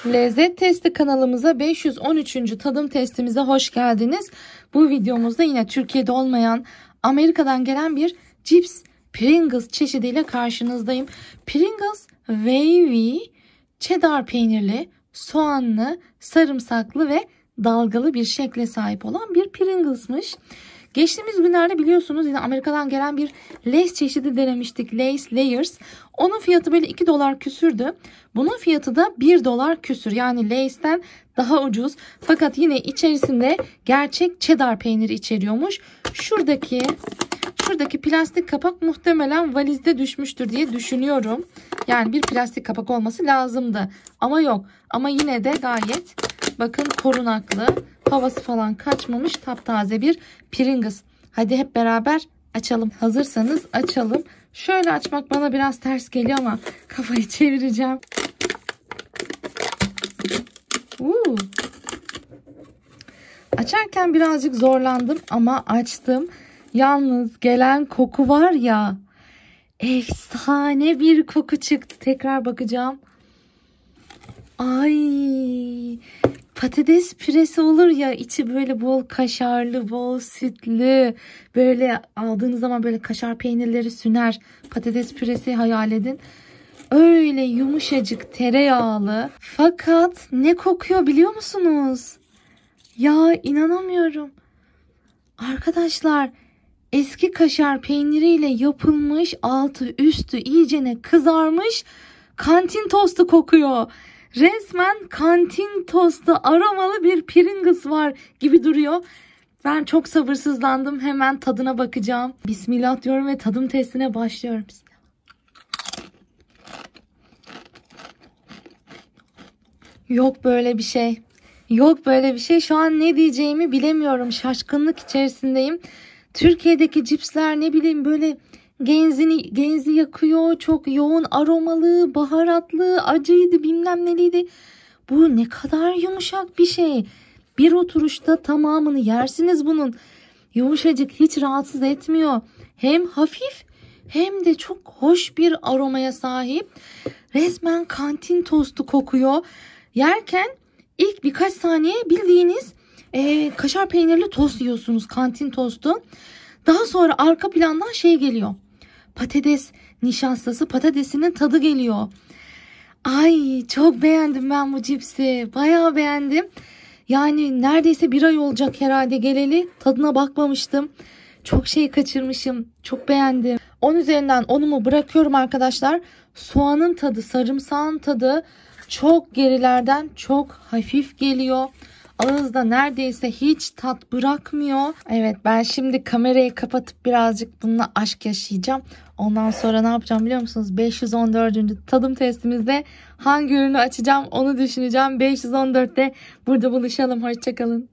Lezzet Testi kanalımıza 513. tadım testimize hoş geldiniz. Bu videomuzda yine Türkiye'de olmayan Amerika'dan gelen bir cips Pringles çeşidiyle karşınızdayım. Pringles wavy, cheddar peynirli, soğanlı, sarımsaklı ve dalgalı bir şekle sahip olan bir Pringles'mış. Geçtiğimiz günlerde biliyorsunuz yine Amerika'dan gelen bir Lay's çeşidi denemiştik. Lay's Layers. Onun fiyatı böyle $2 küsürdü. Bunun fiyatı da $1 küsür. Yani Lay's'ten daha ucuz. Fakat yine içerisinde gerçek cheddar peyniri içeriyormuş. Şuradaki plastik kapak muhtemelen valizde düşmüştür diye düşünüyorum. Yani bir plastik kapak olması lazımdı. Ama yok. Ama yine de gayet bakın korunaklı. Havası falan kaçmamış taptaze bir Pringles. Hadi hep beraber açalım. Hazırsanız açalım. Şöyle açmak bana biraz ters geliyor ama kafayı çevireceğim. Açarken birazcık zorlandım ama açtım. Yalnız gelen koku var ya, efsane bir koku çıktı. Tekrar bakacağım. Ay, patates püresi olur ya, içi böyle bol kaşarlı, bol sütlü. Böyle aldığınız zaman böyle kaşar peynirleri süner. Patates püresi hayal edin. Öyle yumuşacık, tereyağlı. Fakat ne kokuyor biliyor musunuz? Ya inanamıyorum. Arkadaşlar, eski kaşar peyniriyle yapılmış, altı üstü iyicene kızarmış kantin tostu kokuyor. Resmen kantin tostu aromalı bir Pringles var gibi duruyor. Ben çok sabırsızlandım. Hemen tadına bakacağım. Bismillah diyorum ve tadım testine başlıyorum. Yok böyle bir şey. Yok böyle bir şey. Şu an ne diyeceğimi bilemiyorum. Şaşkınlık içerisindeyim. Türkiye'deki cipsler ne bileyim böyle genzi yakıyor. Çok yoğun aromalı, baharatlı, acıydı, bilmem neliydi. Bu ne kadar yumuşak bir şey. Bir oturuşta tamamını yersiniz bunun. Yumuşacık, hiç rahatsız etmiyor. Hem hafif hem de çok hoş bir aromaya sahip. Resmen kantin tostu kokuyor. Yerken ilk birkaç saniye bildiğiniz kaşar peynirli tost yiyorsunuz, kantin tostu. Daha sonra arka plandan şey geliyor. Patates nişastası, patatesinin tadı geliyor. Ay, çok beğendim ben bu cipsi. Bayağı beğendim. Yani neredeyse bir ay olacak herhalde geleli. Tadına bakmamıştım. Çok şey kaçırmışım. Çok beğendim. 10 üzerinden 10'umu bırakıyorum arkadaşlar. Soğanın tadı, sarımsağın tadı çok gerilerden çok hafif geliyor. Ağızda neredeyse hiç tat bırakmıyor. Evet, ben şimdi kamerayı kapatıp birazcık bununla aşk yaşayacağım. Ondan sonra ne yapacağım biliyor musunuz? 514. tadım testimizde hangi ürünü açacağım onu düşüneceğim. 514'te burada buluşalım. Hoşçakalın.